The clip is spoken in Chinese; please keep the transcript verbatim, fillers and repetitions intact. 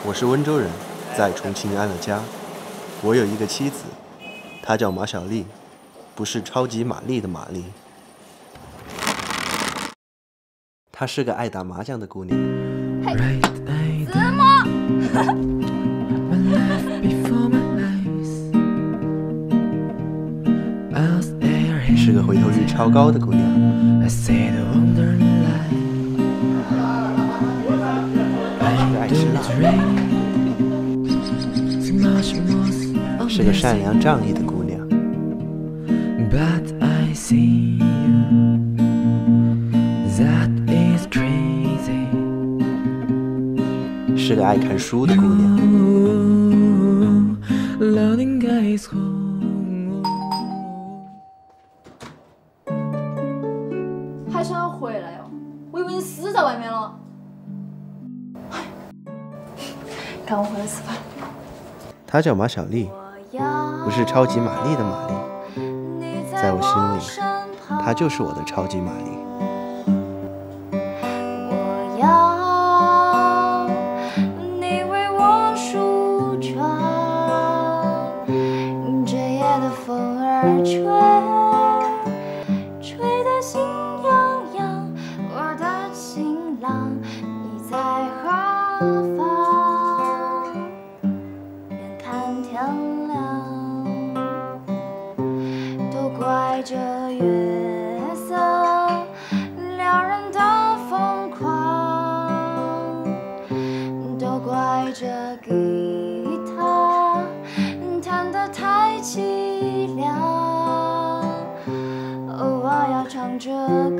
我是温州人，在重庆安了家。我有一个妻子，她叫马小丽，不是超级玛丽的玛丽。她是个爱打麻将的姑娘。 嘿，子墨。 是个回头率超高的姑娘。是个爱吃辣的，是个善良仗义的姑娘。But I see you, that is crazy. 是个爱看书的姑娘。 还想要回来哟？我以为你死在外面了。赶我回来吃饭。 她叫马小丽，不是超级玛丽的玛丽。在我心里，她就是我的超级玛丽。 我要你为我梳妆，这夜的风儿吹，吹得心痒痒。我的情郎，你在何方？眼看天亮，都怪这月色撩人的疯狂，都怪这吉他弹得太凄凉。哦，我要唱这